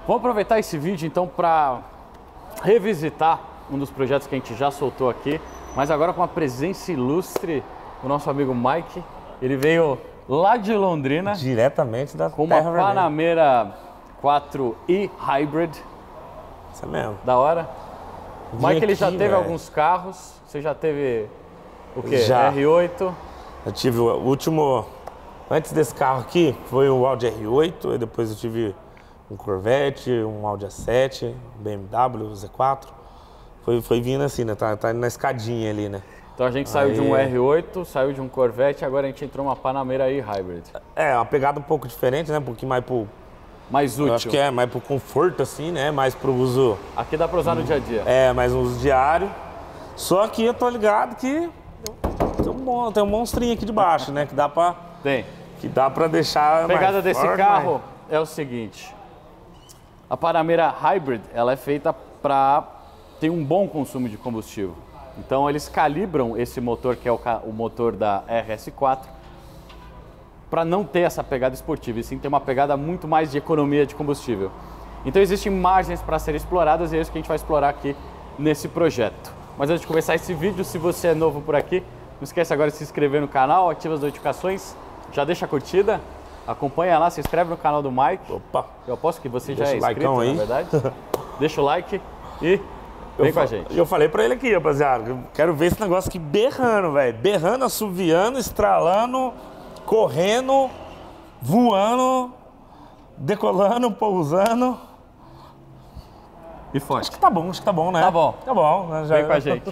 Vamos aproveitar esse vídeo então para revisitar um dos projetos que a gente já soltou aqui, mas agora com a presença ilustre do nosso amigo Mike. Ele veio lá de Londrina, diretamente da com uma Terra Vermelha. Panamera 4i Hybrid. Isso mesmo. Da hora. Mike, ele já teve véio. alguns carros. Você já teve o quê? Já. R8? Eu tive o último, antes desse carro aqui, foi o Audi R8, e depois eu tive um Corvette, um Audi A7, BMW Z4. Foi vindo assim, né? Tá indo na escadinha ali, né? Então a gente saiu de um R8, saiu de um Corvette, agora a gente entrou numa Panamera i Hybrid. É, uma pegada um pouco diferente, né? Um pouquinho mais pro... Mais útil. Eu acho que é mais pro conforto, assim, né? Mais pro uso... Aqui dá pra usar no dia a dia. É, mais um uso diário. Só que eu tô ligado que tem um monstrinho aqui de baixo, né? Que dá pra... Tem. Que dá pra deixar A pegada mais desse forte, carro é o seguinte. A Panamera Hybrid, ela é feita para ter um bom consumo de combustível. Então eles calibram esse motor, que é o motor da RS4, para não ter essa pegada esportiva, e sim ter uma pegada muito mais de economia de combustível. Então existem margens para serem exploradas e é isso que a gente vai explorar aqui nesse projeto. Mas antes de começar esse vídeo, se você é novo por aqui, não esquece agora de se inscrever no canal, ativa as notificações, já deixa a curtida, acompanha lá, se inscreve no canal do Mike. Opa! Eu aposto que você Deixa já é inscrito, aí. na verdade. Deixa o like e vem com a gente. Eu falei pra ele aqui, rapaziada, eu quero ver esse negócio aqui berrando, velho. Berrando, assoviando, estralando, correndo, voando, decolando, pousando. E forte. Acho que tá bom, né? Tá bom. Tá bom. Né? Vem com a gente.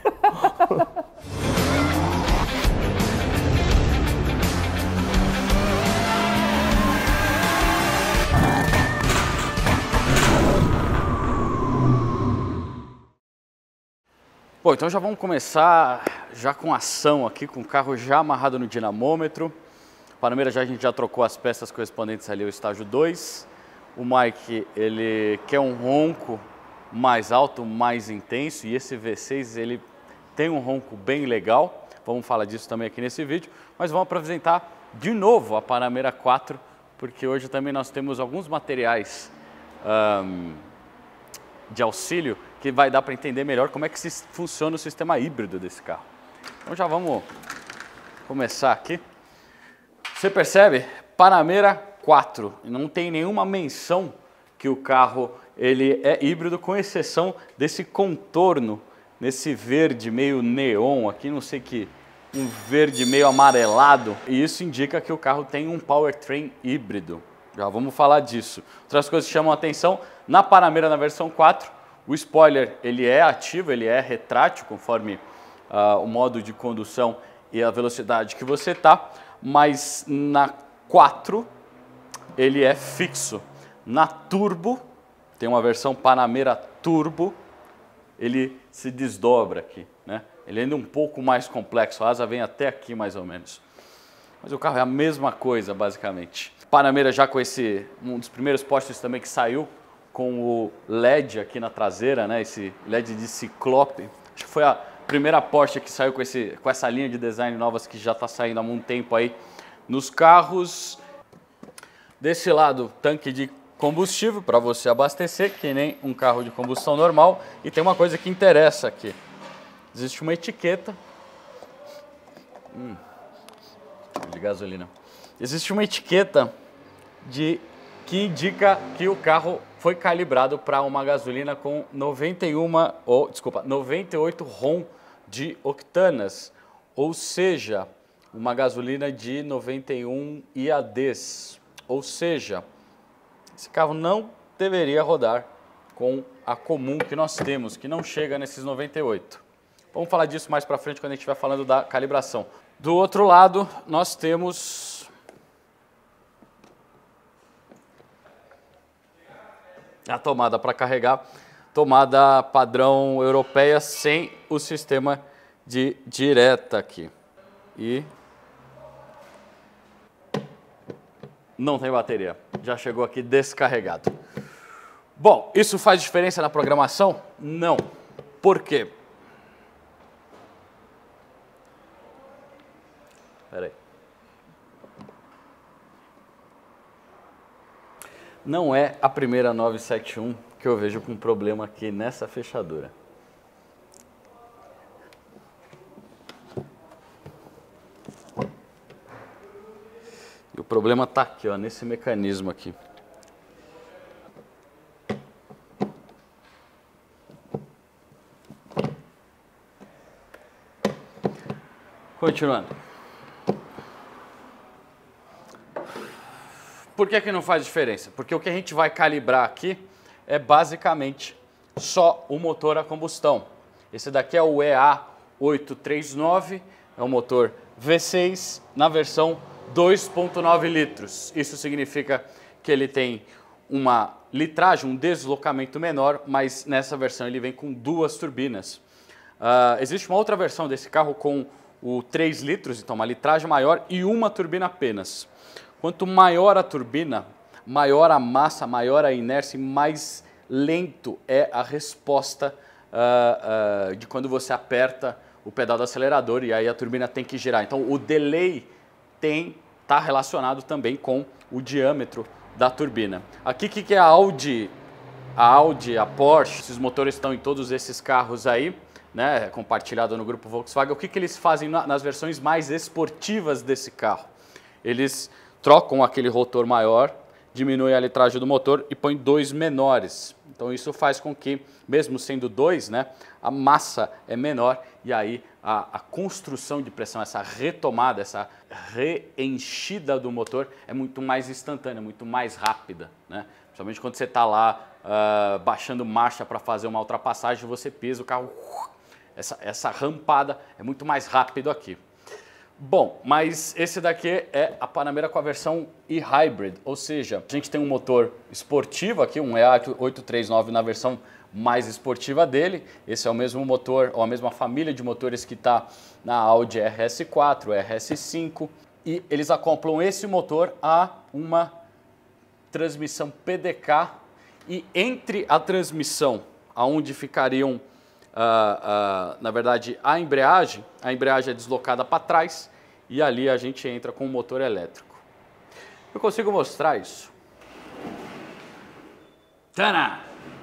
Bom, então já vamos começar já com ação aqui, com o carro já amarrado no dinamômetro. O Panamera a gente já trocou as peças correspondentes ali ao estágio 2. O Mike, ele quer um ronco mais alto, mais intenso, e esse V6 ele tem um ronco bem legal. Vamos falar disso também aqui nesse vídeo, mas vamos apresentar de novo a Panamera 4, porque hoje também nós temos alguns materiais de auxílio que vai dar para entender melhor como é que funciona o sistema híbrido desse carro. Então já vamos começar aqui. Você percebe? Panamera 4. Não tem nenhuma menção que o carro ele é híbrido, com exceção desse contorno, nesse verde meio neon aqui, não sei que, um verde meio amarelado. E isso indica que o carro tem um powertrain híbrido. Já vamos falar disso. Outras coisas que chamam a atenção, na Panamera na versão 4, o spoiler ele é ativo, ele é retrátil conforme o modo de condução e a velocidade que você está, mas na 4 ele é fixo. Na Turbo, tem uma versão Panamera Turbo, ele se desdobra aqui, né? Ele é ainda um pouco mais complexo, a asa vem até aqui mais ou menos. Mas o carro é a mesma coisa, basicamente. Panamera já com um dos primeiros postes também que saiu, com o LED aqui na traseira, né? Esse LED de ciclope. Acho que foi a primeira Porsche que saiu com essa linha de design novas que já está saindo há muito tempo aí nos carros. Desse lado, tanque de combustível para você abastecer, que nem um carro de combustão normal. E tem uma coisa que interessa aqui. Existe uma etiqueta de gasolina. Existe uma etiqueta que indica que o carro foi calibrado para uma gasolina com 98 RON de octanas, ou seja, uma gasolina de 91 IADs, ou seja, esse carro não deveria rodar com a comum que nós temos, que não chega nesses 98. Vamos falar disso mais para frente quando a gente estiver falando da calibração. Do outro lado, nós temos a tomada para carregar, tomada padrão europeia sem o sistema de direta aqui. E não tem bateria, já chegou aqui descarregado. Bom, isso faz diferença na programação? Não. Por quê? Espera aí. Não é a primeira 971 que eu vejo com problema aqui nessa fechadura. E o problema está aqui, ó, nesse mecanismo aqui. Continuando. Por que não faz diferença? Porque o que a gente vai calibrar aqui é basicamente só o motor a combustão. Esse daqui é o EA839, é um motor V6 na versão 2.9 litros. Isso significa que ele tem uma litragem, um deslocamento menor, mas nessa versão ele vem com 2 turbinas. Existe uma outra versão desse carro com o 3 litros, então uma litragem maior e uma turbina apenas. Quanto maior a turbina, maior a massa, maior a inércia e mais lento é a resposta de quando você aperta o pedal do acelerador e aí a turbina tem que girar. Então o delay está relacionado também com o diâmetro da turbina. Aqui o que é a Audi, a Porsche, esses motores estão em todos esses carros aí, né, compartilhado no grupo Volkswagen. O que eles fazem nas versões mais esportivas desse carro? Eles trocam aquele rotor maior, diminuem a litragem do motor e põem 2 menores. Então isso faz com que, mesmo sendo 2, né, a massa é menor e aí a construção de pressão, essa retomada, essa reenchida do motor é muito mais instantânea, muito mais rápida, né? Principalmente quando você está lá baixando marcha para fazer uma ultrapassagem, você pisa o carro, essa rampada é muito mais rápido aqui. Bom, mas esse daqui é a Panamera com a versão e-hybrid, ou seja, a gente tem um motor esportivo aqui, um EA839 na versão mais esportiva dele. Esse é o mesmo motor, ou a mesma família de motores que está na Audi RS4, RS5, e eles acoplam esse motor a uma transmissão PDK, e entre a transmissão, aonde ficariam na verdade a embreagem é deslocada para trás e ali a gente entra com o motor elétrico. Eu consigo mostrar isso? Tana!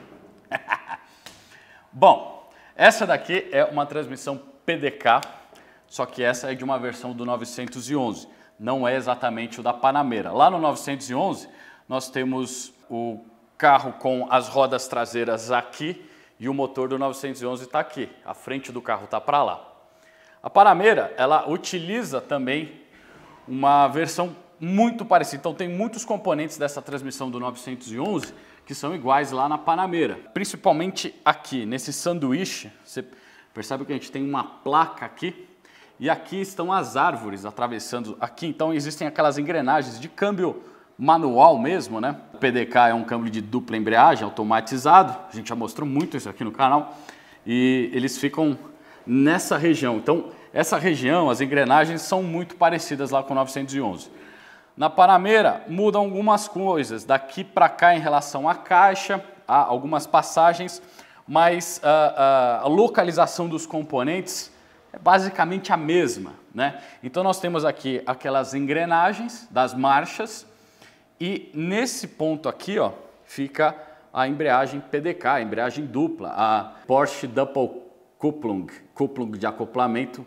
Bom, essa daqui é uma transmissão PDK, só que essa é de uma versão do 911, não é exatamente o da Panamera. Lá no 911 nós temos o carro com as rodas traseiras aqui e o motor do 911 está aqui, a frente do carro está para lá. A Panamera, ela utiliza também uma versão muito parecida, então tem muitos componentes dessa transmissão do 911 que são iguais lá na Panamera. Principalmente aqui, nesse sanduíche, você percebe que a gente tem uma placa aqui e aqui estão as árvores atravessando aqui, então existem aquelas engrenagens de câmbio manual mesmo, né? O PDK é um câmbio de dupla embreagem automatizado, a gente já mostrou muito isso aqui no canal, e eles ficam nessa região. Então, essa região, as engrenagens são muito parecidas lá com o 911. Na Panamera, mudam algumas coisas, daqui para cá em relação à caixa, há algumas passagens, mas a localização dos componentes é basicamente a mesma, né? Então, nós temos aqui aquelas engrenagens das marchas, e nesse ponto aqui, ó, fica a embreagem PDK, a embreagem dupla, a Porsche Doppelkupplung, Kupplung de acoplamento,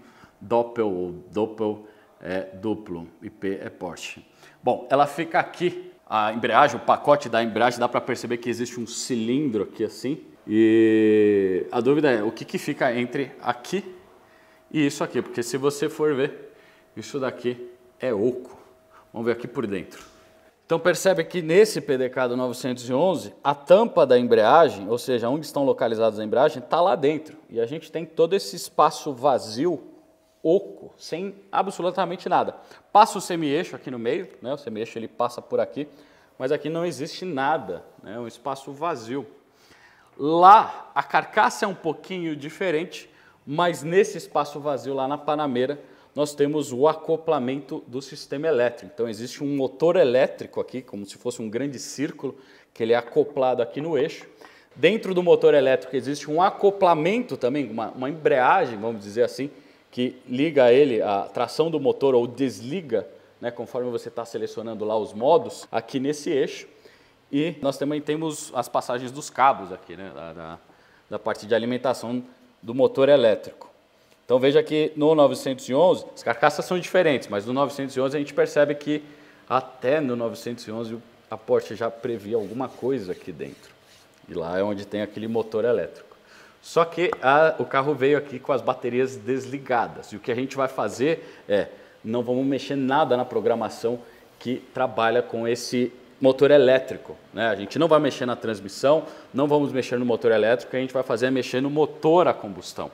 Doppel é duplo e P é Porsche. Bom, ela fica aqui, a embreagem, o pacote da embreagem, dá para perceber que existe um cilindro aqui assim, e a dúvida é o que fica entre aqui e isso aqui, porque se você for ver, isso daqui é oco. Vamos ver aqui por dentro. Então percebe que nesse PDK do 911, a tampa da embreagem, ou seja, onde estão localizadas a embreagem, está lá dentro. E a gente tem todo esse espaço vazio, oco, sem absolutamente nada. Passa o semi-eixo aqui no meio, né? O semi-eixo ele passa por aqui, mas aqui não existe nada, né? É um espaço vazio. Lá a carcaça é um pouquinho diferente, mas nesse espaço vazio lá na Panamera, nós temos o acoplamento do sistema elétrico. Então existe um motor elétrico aqui, como se fosse um grande círculo, que ele é acoplado aqui no eixo. Dentro do motor elétrico existe um acoplamento também, uma embreagem, vamos dizer assim, que liga ele à tração do motor ou desliga, né, conforme você está selecionando lá os modos, aqui nesse eixo. E nós também temos as passagens dos cabos aqui, né, da parte de alimentação do motor elétrico. Então veja que no 911, as carcaças são diferentes, mas no 911 a gente percebe que até no 911 a Porsche já previa alguma coisa aqui dentro. E lá é onde tem aquele motor elétrico. Só que o carro veio aqui com as baterias desligadas. E o que a gente vai fazer é, não vamos mexer nada na programação que trabalha com esse motor elétrico, né? A gente não vai mexer na transmissão, não vamos mexer no motor elétrico, o que a gente vai fazer é mexer no motor a combustão.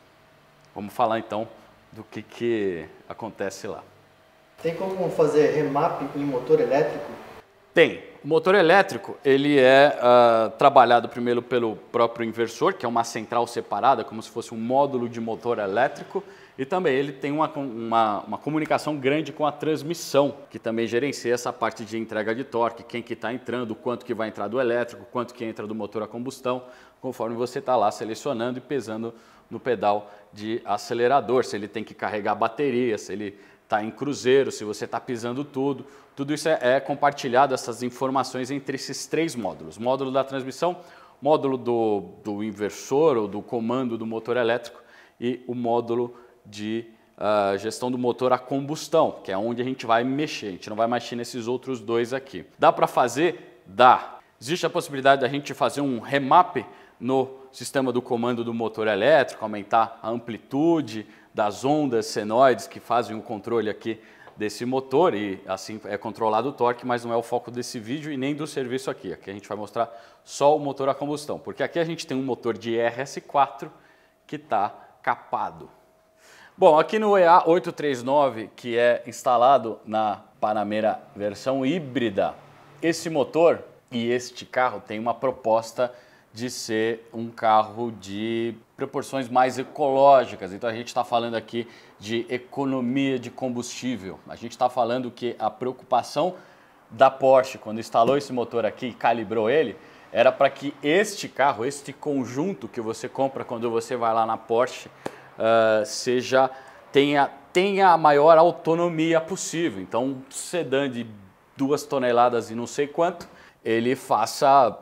Vamos falar então do que acontece lá. Tem como fazer remap em motor elétrico? Tem. O motor elétrico, ele é trabalhado primeiro pelo próprio inversor, que é uma central separada, como se fosse um módulo de motor elétrico, e também ele tem uma comunicação grande com a transmissão, que também gerencia essa parte de entrega de torque, quem que está entrando, o quanto que vai entrar do elétrico, quanto que entra do motor a combustão, conforme você está lá selecionando e pesando no pedal de acelerador, se ele tem que carregar a bateria, se ele está em cruzeiro, se você está pisando tudo isso é compartilhado, essas informações entre esses três módulos. Módulo da transmissão, módulo do inversor ou do comando do motor elétrico e o módulo de gestão do motor a combustão, que é onde a gente vai mexer. A gente não vai mexer nesses outros dois aqui. Dá para fazer? Dá. Existe a possibilidade da gente fazer um remap no sistema do comando do motor elétrico, aumentar a amplitude das ondas senoides que fazem o controle aqui desse motor e assim é controlado o torque, mas não é o foco desse vídeo e nem do serviço aqui. Aqui a gente vai mostrar só o motor a combustão, porque aqui a gente tem um motor de RS4 que está capado. Bom, aqui no EA839, que é instalado na Panamera versão híbrida, esse motor e este carro tem uma proposta de ser um carro de proporções mais ecológicas. Então a gente está falando aqui de economia de combustível. A gente está falando que a preocupação da Porsche, quando instalou esse motor aqui e calibrou ele, era para que este carro, este conjunto que você compra quando você vai lá na Porsche, tenha a maior autonomia possível. Então um sedã de 2 toneladas e não sei quanto, ele faça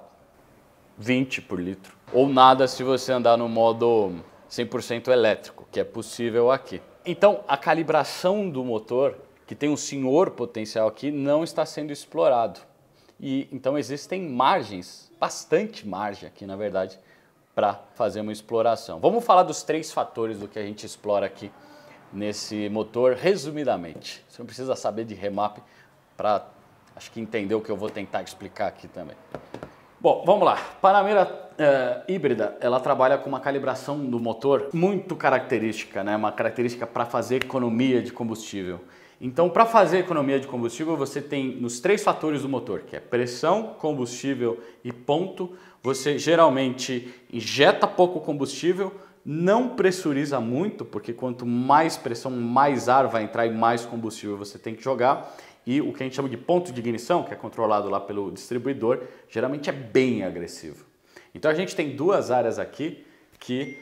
20 por litro. Ou nada se você andar no modo 100% elétrico, que é possível aqui. Então, a calibração do motor, que tem um senhor potencial aqui, não está sendo explorado. E então existem margens, bastante margem aqui, na verdade, para fazer uma exploração. Vamos falar dos 3 fatores do que a gente explora aqui nesse motor, resumidamente. Você não precisa saber de remap para, acho que entender o que eu vou tentar explicar aqui também. Bom, vamos lá. Panamera híbrida, ela trabalha com uma calibração do motor muito característica, né? Uma característica para fazer economia de combustível. Então, para fazer economia de combustível, você tem nos 3 fatores do motor, que é pressão, combustível e ponto. Você geralmente injeta pouco combustível, não pressuriza muito, porque quanto mais pressão, mais ar vai entrar e mais combustível você tem que jogar. E o que a gente chama de ponto de ignição, que é controlado lá pelo distribuidor, geralmente é bem agressivo. Então a gente tem 2 áreas aqui que,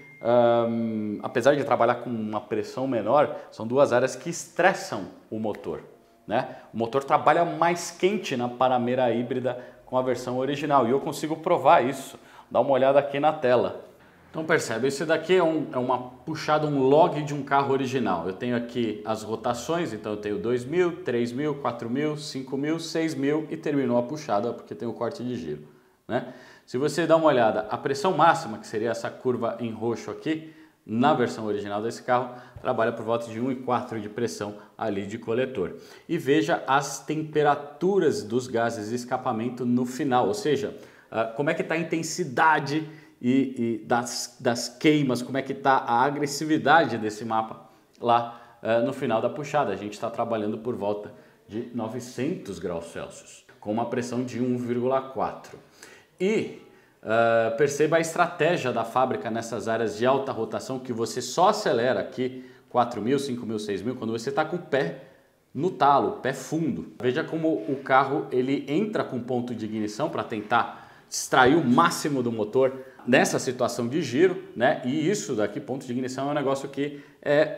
apesar de trabalhar com uma pressão menor, são 2 áreas que estressam o motor, né? O motor trabalha mais quente na Panamera híbrida com a versão original e eu consigo provar isso. Dá uma olhada aqui na tela. Então percebe, esse daqui é uma puxada, um log de um carro original. Eu tenho aqui as rotações, então eu tenho 2.000, 3.000, 4.000, 5.000, 6.000 e terminou a puxada porque tem o corte de giro, né? Se você dá uma olhada, a pressão máxima, que seria essa curva em roxo aqui, na versão original desse carro, trabalha por volta de 1,4 de pressão ali de coletor. E veja as temperaturas dos gases de escapamento no final, ou seja, como é que está a intensidade e das queimas, como é que está a agressividade desse mapa lá no final da puxada. A gente está trabalhando por volta de 900 graus Celsius, com uma pressão de 1,4. E perceba a estratégia da fábrica nessas áreas de alta rotação, que você só acelera aqui 4.000, 5.000, 6.000, quando você está com o pé no talo, pé fundo. Veja como o carro ele entra com ponto de ignição para tentar extrair o máximo do motor nessa situação de giro, né? E isso daqui, ponto de ignição, é um negócio que é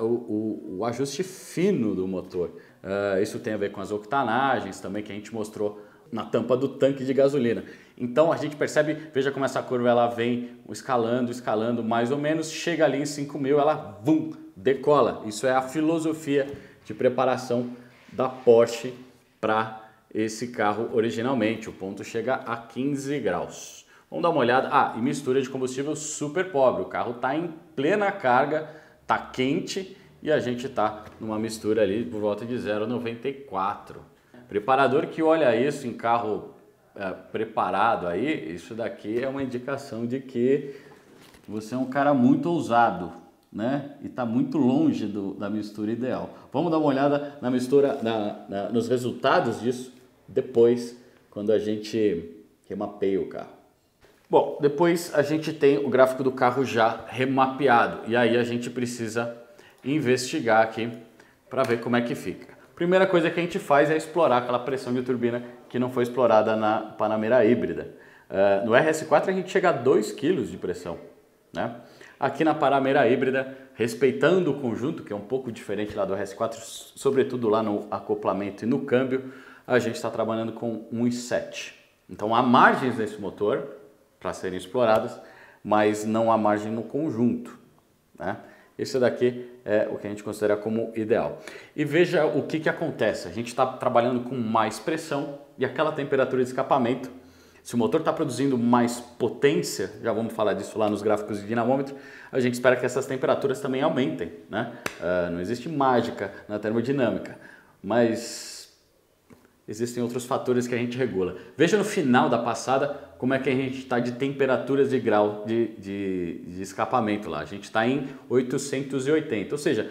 o ajuste fino do motor. Isso tem a ver com as octanagens também, que a gente mostrou na tampa do tanque de gasolina. Então a gente percebe, veja como essa curva ela vem escalando, escalando mais ou menos, chega ali em 5.000, ela decola. Isso é a filosofia de preparação da Porsche para esse carro originalmente. O ponto chega a 15 graus. Vamos dar uma olhada. E mistura de combustível super pobre. O carro está em plena carga, está quente e a gente está numa mistura ali por volta de 0,94. Preparador que olha isso em carro preparado aí, isso daqui é uma indicação de que você é um cara muito ousado, né? E está muito longe da mistura ideal. Vamos dar uma olhada na mistura, nos resultados disso depois, quando a gente remapeia o carro. Bom, depois a gente tem o gráfico do carro já remapeado e aí a gente precisa investigar aqui para ver como é que fica. Primeira coisa que a gente faz é explorar aquela pressão de turbina que não foi explorada na Panamera híbrida. No RS4 a gente chega a 2 kg de pressão, né? Aqui na Panamera híbrida, respeitando o conjunto, que é um pouco diferente lá do RS4, sobretudo lá no acoplamento e no câmbio, a gente está trabalhando com 1,7. Então há margens nesse motor para serem exploradas, mas não há margem no conjunto, né? Esse daqui é o que a gente considera como ideal. E veja o que acontece. A gente está trabalhando com mais pressão e aquela temperatura de escapamento. Se o motor está produzindo mais potência, já vamos falar disso lá nos gráficos de dinamômetro, a gente espera que essas temperaturas também aumentem, né? Não existe mágica na termodinâmica, mas existem outros fatores que a gente regula. Veja no final da passada como é que a gente está de temperaturas de grau de escapamento lá. A gente está em 880, ou seja,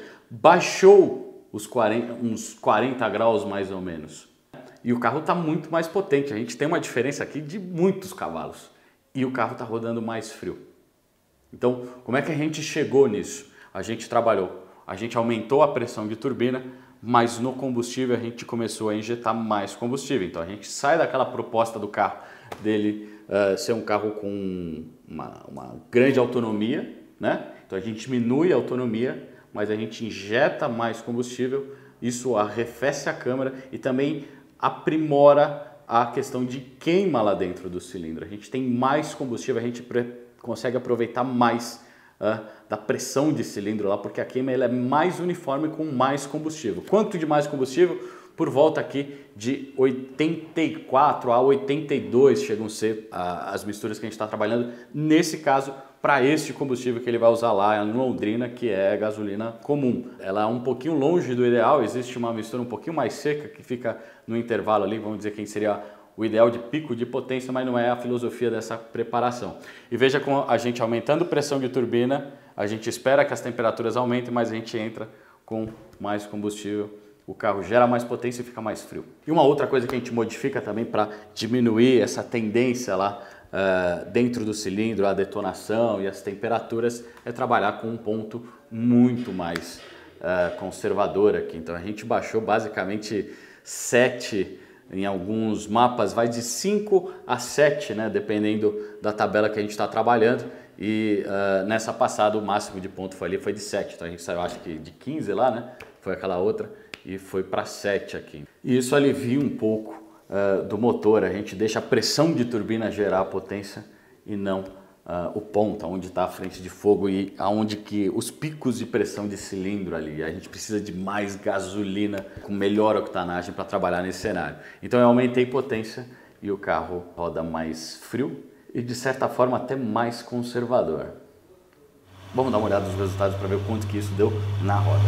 baixou uns 40 graus mais ou menos. E o carro está muito mais potente. A gente tem uma diferença aqui de muitos cavalos. E o carro está rodando mais frio. Então, como é que a gente chegou nisso? A gente trabalhou, a gente aumentou a pressão de turbina, mas no combustível a gente começou a injetar mais combustível. Então a gente sai daquela proposta do carro dele ser um carro com uma grande autonomia, né? Então a gente diminui a autonomia, mas a gente injeta mais combustível, isso arrefece a câmara e também aprimora a questão de queima lá dentro do cilindro. A gente tem mais combustível, a gente consegue aproveitar mais da pressão de cilindro lá, porque a queima ela é mais uniforme com mais combustível. Quanto de mais combustível? Por volta aqui de 84 a 82 chegam a ser as misturas que a gente está trabalhando, nesse caso, para este combustível que ele vai usar lá em Londrina, que é gasolina comum. Ela é um pouquinho longe do ideal, existe uma mistura um pouquinho mais seca, que fica no intervalo ali, vamos dizer que seria o ideal de pico de potência, mas não é a filosofia dessa preparação. E veja como a gente aumentando pressão de turbina, a gente espera que as temperaturas aumentem, mas a gente entra com mais combustível, o carro gera mais potência e fica mais frio. E uma outra coisa que a gente modifica também para diminuir essa tendência lá dentro do cilindro, a detonação e as temperaturas, é trabalhar com um ponto muito mais conservador aqui. Então a gente baixou basicamente 7. Em alguns mapas vai de 5 a 7, né, dependendo da tabela que a gente está trabalhando. E nessa passada o máximo de ponto foi de 7. Então a gente saiu, acho que de 15 lá, né? Foi aquela outra e foi para 7 aqui. E isso alivia um pouco do motor. A gente deixa a pressão de turbina gerar a potência e não o ponto, onde está a frente de fogo e aonde que os picos de pressão de cilindro ali. A gente precisa de mais gasolina com melhor octanagem para trabalhar nesse cenário. Então eu aumentei potência e o carro roda mais frio e de certa forma até mais conservador. Vamos dar uma olhada nos resultados para ver o quanto que isso deu na roda.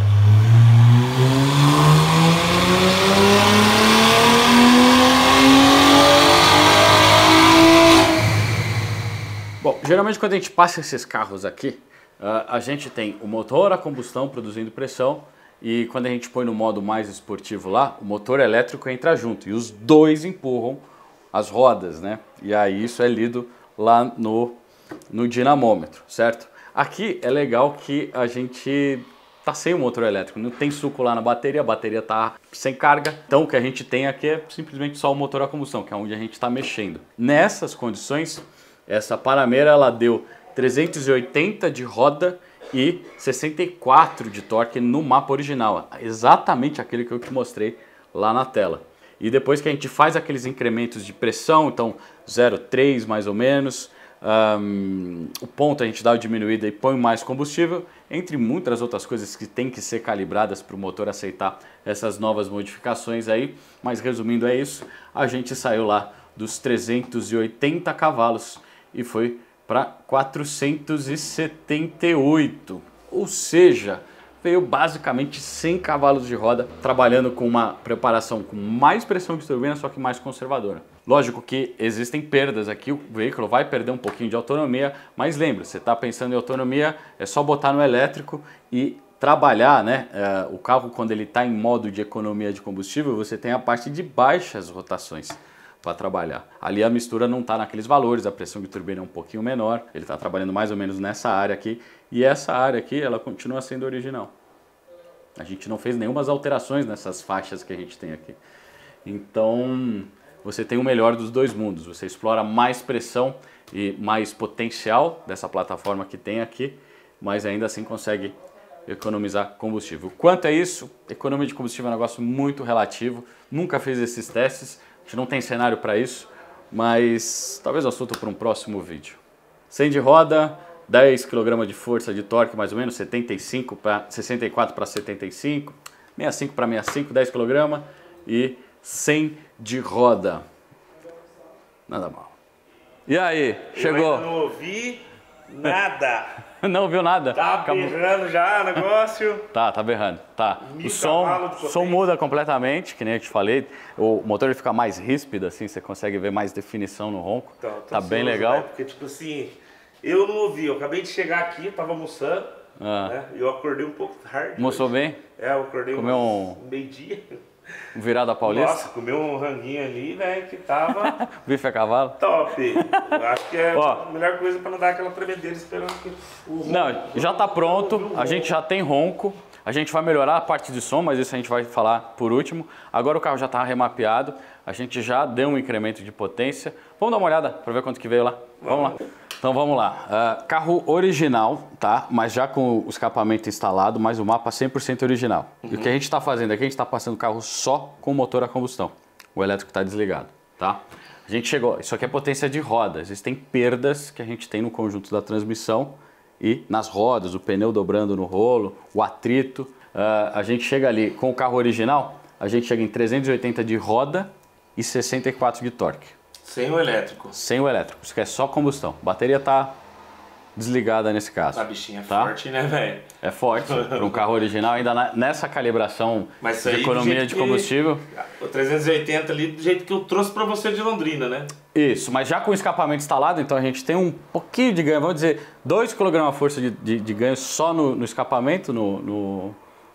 Bom, geralmente quando a gente passa esses carros aqui, a gente tem o motor a combustão produzindo pressão e quando a gente põe no modo mais esportivo lá, o motor elétrico entra junto e os dois empurram as rodas, né? E aí isso é lido lá no dinamômetro, certo? Aqui é legal que a gente tá sem o motor elétrico, não tem suco lá na bateria, a bateria tá sem carga, então o que a gente tem aqui é simplesmente só o motor a combustão, que é onde a gente está mexendo. Nessas condições, essa Panamera ela deu 380 de roda e 64 de torque no mapa original, exatamente aquele que eu te mostrei lá na tela. E depois que a gente faz aqueles incrementos de pressão, então 0,3 mais ou menos, o ponto a gente dá uma diminuída e põe mais combustível, entre muitas outras coisas que tem que ser calibradas para o motor aceitar essas novas modificações aí. Mas resumindo é isso, a gente saiu lá dos 380 cavalos e foi para 478, ou seja, veio basicamente 100 cavalos de roda, trabalhando com uma preparação com mais pressão de turbina, só que mais conservadora. Lógico que existem perdas aqui, o veículo vai perder um pouquinho de autonomia, mas lembra, você está pensando em autonomia, é só botar no elétrico e trabalhar, né? O carro, quando ele está em modo de economia de combustível, você tem a parte de baixas rotações para trabalhar. Ali a mistura não está naqueles valores, a pressão de turbina é um pouquinho menor, ele está trabalhando mais ou menos nessa área aqui, e essa área aqui, ela continua sendo original. A gente não fez nenhumas alterações nessas faixas que a gente tem aqui. Então, você tem o melhor dos dois mundos, você explora mais pressão e mais potencial dessa plataforma que tem aqui, mas ainda assim consegue economizar combustível. Quanto é isso? Economia de combustível é um negócio muito relativo, nunca fiz esses testes, a gente não tem cenário para isso, mas talvez o assunto para um próximo vídeo. 100 de roda, 10 kg de força de torque, mais ou menos, 64 para 75, 65 para 65, 10 kg e 100 de roda. Nada mal. E aí, chegou? Eu ainda não ouvi nada. Não ouviu nada? Tá berrando já o negócio. Tá berrando. Tá. O som muda completamente, que nem eu te falei. O motor ele fica mais ríspido, assim, você consegue ver mais definição no ronco. Tá bem legal. Né? Porque, tipo assim, eu não ouvi. Eu acabei de chegar aqui, eu tava almoçando. Né? Eu acordei um pouco tarde. Almoçou bem? Eu acordei meio-dia. Virada paulista? Nossa, comeu um ranguinho ali, velho, que tava... Bife a cavalo? Top! Eu acho que é a melhor coisa pra não dar aquela tremedeira esperando que o ronco... Não, já tá pronto, a gente já tem ronco, a gente vai melhorar a parte de som, mas isso a gente vai falar por último. Agora o carro já tá remapeado, a gente já deu um incremento de potência. Vamos dar uma olhada pra ver quanto que veio lá? Vamos lá. Então vamos lá, carro original, tá? Mas já com o escapamento instalado, mas o mapa 100% original. E o que a gente está fazendo aqui, a gente está passando o carro só com motor a combustão. O elétrico está desligado, tá? A gente chegou, isso aqui é potência de roda, existem perdas que a gente tem no conjunto da transmissão e nas rodas, o pneu dobrando no rolo, o atrito. A gente chega ali com o carro original, a gente chega em 380 de roda e 64 de torque. Sem o elétrico. Sem o elétrico, isso aqui é só combustão. A bateria tá desligada nesse caso. A bichinha é forte, né, velho? É forte, para um carro original, ainda nessa calibração de economia de combustível. O 380 ali, do jeito que eu trouxe para você de Londrina, né? Isso, mas já com o escapamento instalado, então a gente tem um pouquinho de ganho, vamos dizer, 2 kg força de ganho só no escapamento, no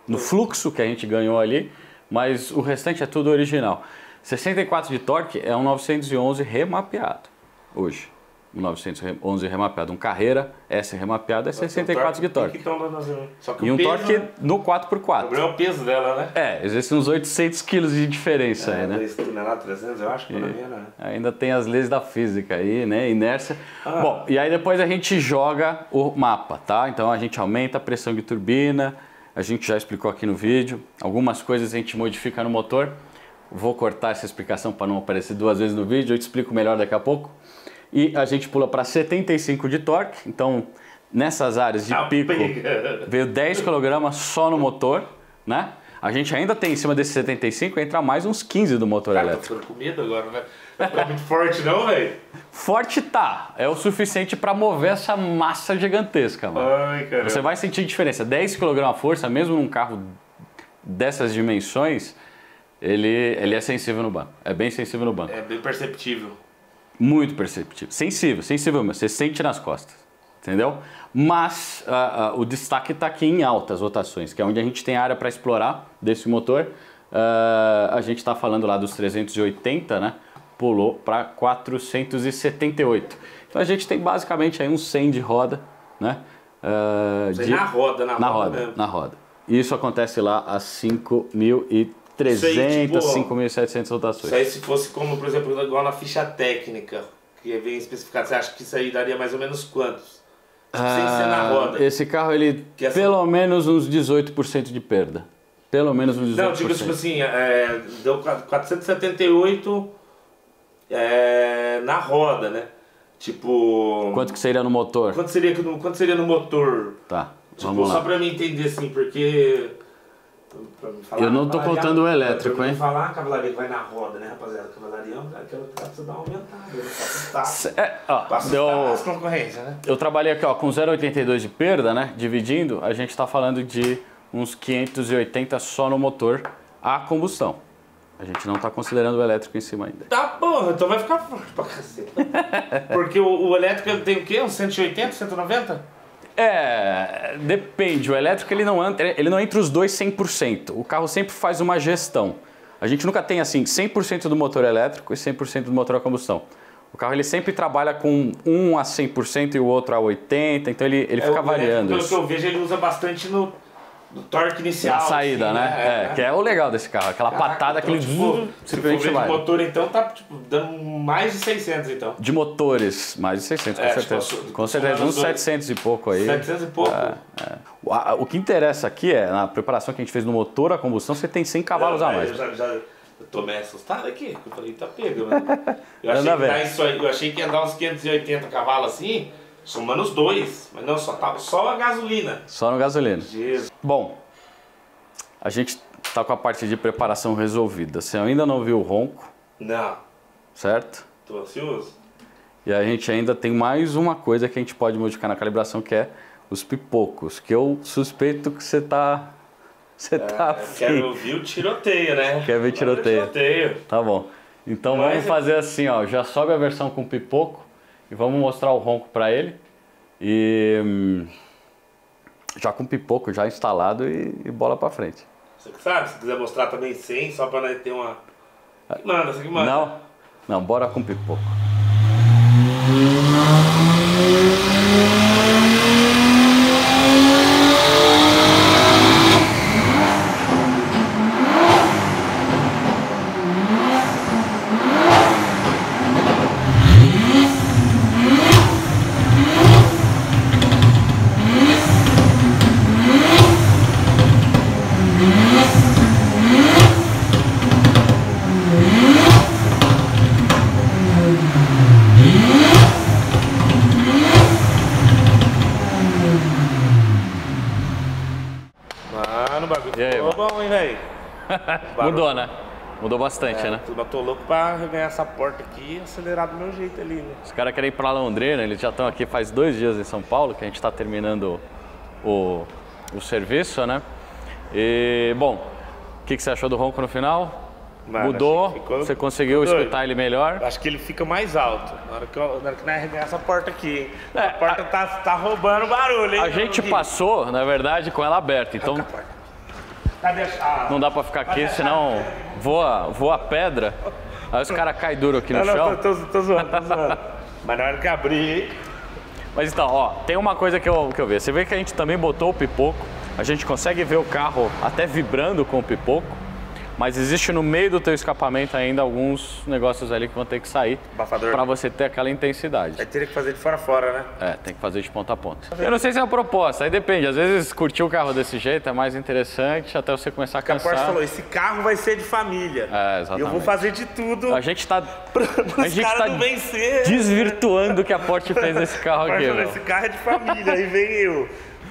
fluxo que a gente ganhou ali, mas o restante é tudo original. 64 de torque é um 911 remapeado hoje. Um 911 remapeado. Um Carreira S remapeado é 64 de torque. Só que e um peso, torque né? no 4x4. O problema é o peso dela, né? Existem uns 800 kg de diferença aí, né? 2 toneladas, 300, eu acho que né? Ainda tem as leis da física aí, né? Inércia. Bom, e aí depois a gente joga o mapa, tá? Então a gente aumenta a pressão de turbina, a gente já explicou aqui no vídeo. Algumas coisas a gente modifica no motor. Vou cortar essa explicação para não aparecer duas vezes no vídeo, eu te explico melhor daqui a pouco. E a gente pula para 75 de torque, então nessas áreas de pico veio 10 kg só no motor, né? A gente ainda tem em cima desse 75, entra mais uns 15 do motor elétrico. Tô ficando com medo agora, né? Não é muito forte não, velho? Forte tá, é o suficiente para mover essa massa gigantesca, mano. Ai, caramba. Você vai sentir diferença, 10 kg a força, mesmo num carro dessas dimensões, ele é sensível no banco, é bem sensível no banco. É bem perceptível. Muito perceptível, sensível mesmo, você sente nas costas, entendeu? Mas o destaque está aqui em altas rotações, que é onde a gente tem área para explorar desse motor. A gente está falando lá dos 380, né? Pulou para 478. Então a gente tem basicamente aí uns 100 de roda, né? Na roda. Isso acontece lá a 5.300, 5.700 rotações. Isso aí se fosse como, por exemplo, igual na ficha técnica, que vem especificado, você acha que isso aí daria mais ou menos quantos? Sem ser na roda. Esse carro, ele pelo menos uns 18% de perda. Pelo menos uns 18%. Não, digo tipo assim, deu 478 na roda, né? Tipo... Quanto que seria no motor? Quanto seria no motor? Tá, tipo, vamos lá. Só pra mim entender assim, porque... Eu não tô contando o elétrico, hein? Falar a cavalaria que vai na roda, né, rapaziada? A cavalaria, aquela que precisa dar uma aumentada. Pra assustar as concorrências, né? Eu trabalhei aqui, ó, com 0,82 de perda, né? Dividindo, a gente tá falando de uns 580 só no motor a combustão. A gente não tá considerando o elétrico em cima ainda. Tá, porra, então vai ficar forte pra cacete. Porque o elétrico ele tem o quê? Uns 180, 190? Depende. O elétrico ele não entra os dois 100%. O carro sempre faz uma gestão. A gente nunca tem assim 100% do motor elétrico e 100% do motor a combustão. O carro ele sempre trabalha com um a 100% e o outro a 80%, então ele fica variando. Pelo que eu vejo, ele usa bastante no torque inicial. Na saída, assim, né? Que é o legal desse carro, aquela patada, então, aquele simplesmente vai. O motor então tá tipo, dando mais de 600 então. De motores, mais de 600 com certeza. Tipo, com certeza, uns 700 e pouco aí. 700 e pouco. O que interessa aqui é, na preparação que a gente fez no motor a combustão, você tem 100 cavalos a mais. Eu tô meio assustado aqui, eu falei, tá pega, mano. Eu achei que ia dar uns 580 cavalos assim, somando os dois, mas não, só a gasolina. Só no gasolina. Jesus. Bom, a gente tá com a parte de preparação resolvida. Você ainda não viu o ronco? Não. Certo? Tô ansioso. E a gente ainda tem mais uma coisa que a gente pode modificar na calibração, que é os pipocos, que eu suspeito que você tá afim. Quero ver o tiroteio, né? Quer ver tiroteio? Tá bom. Então Mas vamos fazer assim, ó, já sobe a versão com pipoco e vamos mostrar o ronco para ele. E já com pipoco já instalado e bola para frente. Você que sabe, se quiser mostrar também sem, só para ter uma... Manda, você que manda. Não, bora com pipoco. E aí, mano? Bom, hein, velho? Mudou, né? Mudou bastante, né? Eu tô louco pra ganhar essa porta aqui e acelerar do meu jeito ali, né? Os caras querem ir pra Londrina, eles já estão aqui faz 2 dias em São Paulo, que a gente tá terminando o serviço, né? E, bom, o que você achou do ronco no final? Mano, mudou? Você conseguiu escutar ele melhor? Acho que ele fica mais alto. Na hora que nós arreganhar essa porta aqui. A porta tá roubando barulho, hein? A gente passou, na verdade, com ela aberta, então não dá pra ficar aqui, senão voa pedra. Aí os caras caem duro aqui no chão. Tô zoando. Mas na hora que abrir... Mas então, ó, tem uma coisa que eu vi. Você vê que a gente também botou o pipoco. A gente consegue ver o carro até vibrando com o pipoco. Mas existe no meio do teu escapamento ainda alguns negócios ali que vão ter que sair para você ter aquela intensidade. Aí teria que fazer de fora a fora, né? Tem que fazer de ponta a ponta. Eu não sei se é uma proposta, aí depende. Às vezes curtir o carro desse jeito é mais interessante até você começar a cansar. A Porsche falou, esse carro vai ser de família. Exatamente. E eu vou fazer de tudo. A gente tá não vencer. Desvirtuando o que a Porsche fez nesse carro aqui. Esse carro é de família, aí vem eu.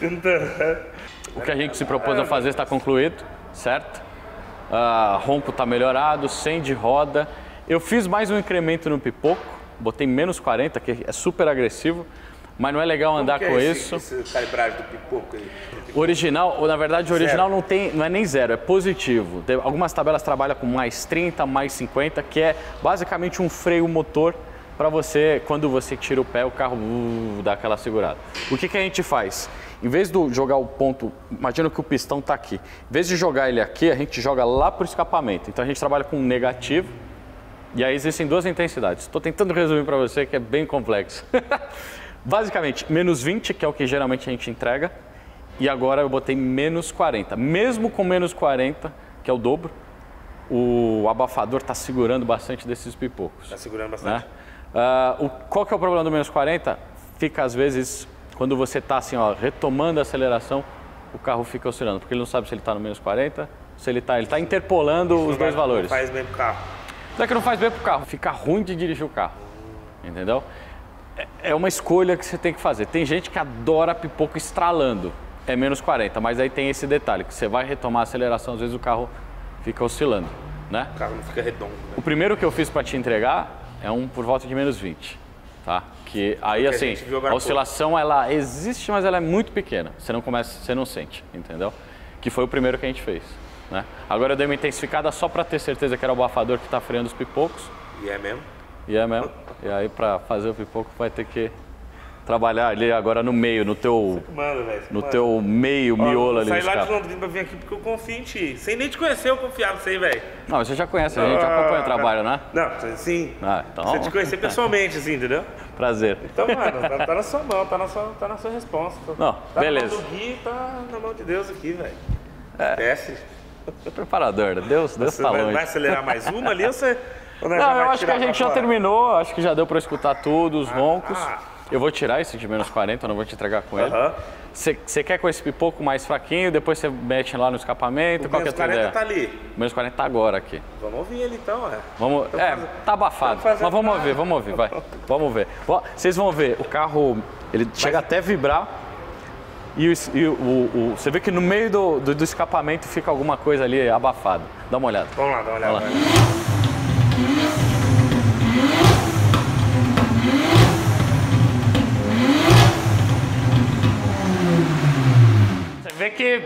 O que a gente se propôs a fazer está concluído, certo? Ronco tá melhorado, 100 de roda. Eu fiz mais um incremento no pipoco, botei menos 40, que é super agressivo, mas não é legal andar com isso. Esse calibragem do pipoco aí? Original, na verdade, o original não é nem zero, é positivo. Algumas tabelas trabalham com mais 30, mais 50, que é basicamente um freio motor para você, quando você tira o pé, o carro dá aquela segurada. O que a gente faz? Em vez de jogar o ponto, imagina que o pistão está aqui. Em vez de jogar ele aqui, a gente joga lá para o escapamento. Então a gente trabalha com um negativo e aí existem 2 intensidades. Estou tentando resumir para você que é bem complexo. Basicamente, menos 20, que é o que geralmente a gente entrega, e agora eu botei menos 40. Mesmo com menos 40, que é o dobro, o abafador está segurando bastante desses pipocos. Está segurando bastante. Né? Qual que é o problema do menos 40? Fica às vezes... Quando você está assim, ó, retomando a aceleração, o carro fica oscilando, porque ele não sabe se ele está no menos 40, se ele tá interpolando os dois valores. Não faz bem pro carro. Não é que não faz bem pro carro, fica ruim de dirigir o carro, entendeu? É uma escolha que você tem que fazer. Tem gente que adora pipoco estralando, é menos 40, mas aí tem esse detalhe, que você vai retomar a aceleração, às vezes o carro fica oscilando, né? O carro não fica redondo, né? O primeiro que eu fiz para te entregar é um por volta de menos 20, tá? Que aí assim, a oscilação ela existe, mas ela é muito pequena, você não sente, entendeu? Que foi o primeiro que a gente fez, né? Agora eu dei uma intensificada só para ter certeza que era o abafador que está freando os pipocos. E é mesmo? E é mesmo. E aí para fazer o pipoco vai ter que trabalhar ali agora no meio, no teu teu meio, miolo ali. Eu saí lá de Londrina pra vir aqui porque eu confio em ti. Sem nem te conhecer, eu confiava em você, velho. Não, você já conhece, a gente acompanha o trabalho, né? Não, sim. Então... Você te conhecer pessoalmente, assim, entendeu? Prazer. Então, mano, tá na sua mão, tá na sua resposta. Não, tá beleza. Na mão do Gui, tá na mão de Deus aqui, velho. Desce. Preparador, Deus tá longe. Vai acelerar mais uma ali ou você... Não, eu acho que a gente já terminou, acho que já deu pra escutar tudo, os roncos. Eu vou tirar esse de menos 40, eu não vou te entregar com ele. Você quer com esse pipoco mais fraquinho, depois você mete lá no escapamento, qual que é a tua ideia? Menos 40 tá ali. Menos 40 tá agora aqui. Vamos ouvir ele então, Vamos, tá abafado, mas vamos ouvir, vai. Vamos ver. Vocês vão ver, o carro, ele chega até vibrar e você vê que no meio do escapamento fica alguma coisa ali abafado. Dá uma olhada. Vamos lá, dá uma olhada. Você vê que...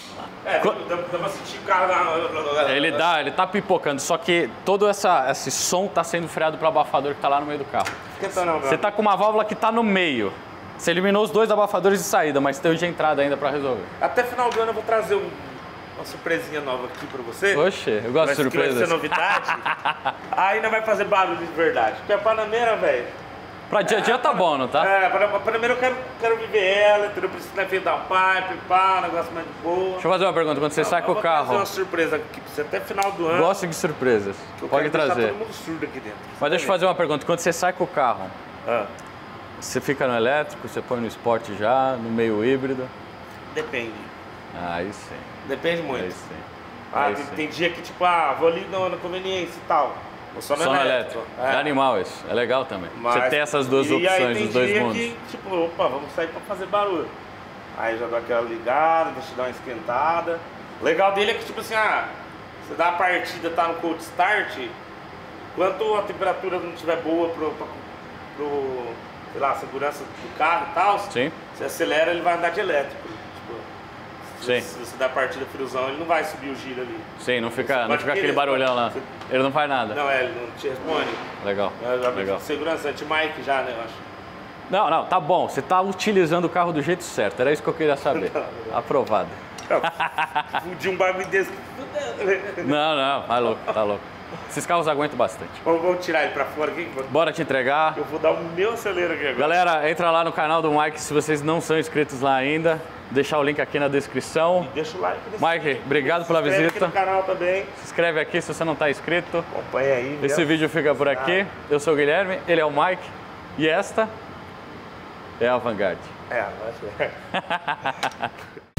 dá pra sentir o carro lá. Ele tá pipocando, só que todo esse som tá sendo freado pro abafador que tá lá no meio do carro. Você tá com uma válvula que tá no meio. Você eliminou os dois abafadores de saída, mas tem o de entrada ainda pra resolver. Até final do ano eu vou trazer uma surpresinha nova aqui pra você. Oxe, eu gosto de surpresas. Vai ser novidade. Aí não vai fazer barulho de verdade. Porque a Panamera, velho... Pra dia a dia tá bom, não tá? A Panamera eu quero viver ela, entendeu? Preciso dar um pipe, um negócio mais de boa. Deixa eu fazer uma pergunta, quando você sai com o carro... Vou fazer uma surpresa aqui pra você até final do ano. Gosto de surpresas, pode trazer. Todo mundo surdo aqui dentro. Mas deixa eu fazer uma pergunta, quando você sai com o carro, você fica no elétrico, você põe no esporte já, no meio híbrido? Depende. Aí sim. Depende muito. Aí sim. Tem dia que tipo, vou ali na conveniência e tal. Só no elétrico. É animal isso, é legal também. Você tem essas duas opções, os dois mundos. Que, tipo, opa, vamos sair pra fazer barulho. Aí já dá aquela ligada, deixa eu dar uma esquentada. O legal dele é que, tipo assim, você dá a partida, tá no cold start, enquanto a temperatura não estiver boa pro sei lá, segurança do carro e tal, você acelera, ele vai andar de elétrico. Se você dá a partida friozão, ele não vai subir o giro ali. Sim, não fica aquele barulhão lá. Ele não faz nada. Não, ele não te responde. Legal. Legal. Segurança anti-mic já, né, eu acho. Não, tá bom. Você tá utilizando o carro do jeito certo. Era isso que eu queria saber. Aprovado. De um bagulho desse. Não, tá louco. Esses carros aguentam bastante. Vamos tirar ele pra fora aqui? Bora te entregar. Eu vou dar o meu acelero aqui agora. Galera, entra lá no canal do Mike se vocês não são inscritos lá ainda. Deixar o link aqui na descrição. E deixa o like. Mike, obrigado pela visita. Se inscreve aqui no canal também. Se inscreve aqui se você não está inscrito. Acompanha aí. Esse vídeo fica por aqui. Eu sou o Guilherme, ele é o Mike. E esta é a Vanguard. Acho que